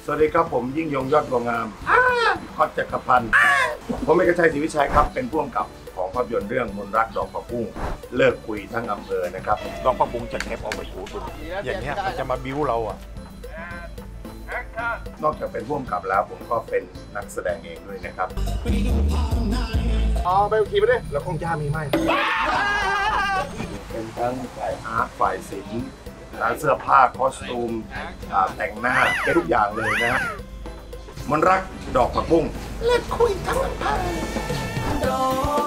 สวัสดีครับผมยิ่งยงยอดบัวงามฮอตจักรพันธ์ผมเอกชัยศรีวิชัยครับเป็นผู้กำกับของภาพยนตร์เรื่องมนรักดอกผักบุ้งเลิกคุยทั้งอำเภอนะครับดอกผักบุ้งจะเก็บเอาไปถูดูอย่างเงี้ยมันจะมาบิ้วเราอ่ะนอกจากเป็นผู้กำกับแล้วผมก็เป็นนักแสดงเองด้วยนะครับเอาไปขี่ไปดิแล้วคงจะมีไหมเป็นทั้งฝ่ายอาร์ตฝ่ายศิลป์ร้านเสื้อผ้าคอสตูมแต่งหน้าเป็นทุกอย่างเลยนะมนรักดอกผักบุ้งเลิกคุยทั้งอำเภอ